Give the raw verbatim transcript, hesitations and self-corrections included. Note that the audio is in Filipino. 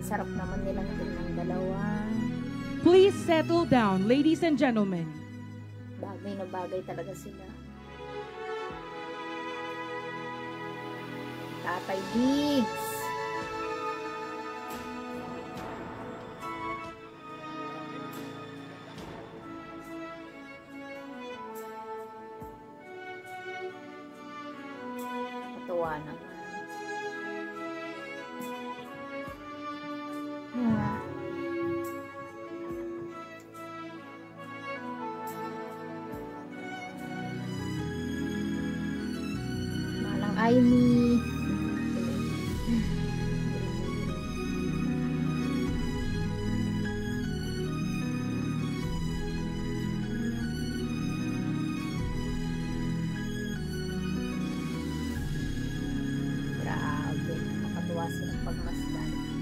Sarap naman nilang tingnan dalawa. Please settle down, ladies and gentlemen. Bagay na bagay talaga sila. Tatay Diggs. Katuwa naman. Yeah. Manang Aimee. Grabe, nakakatuwa silang pagmasdan.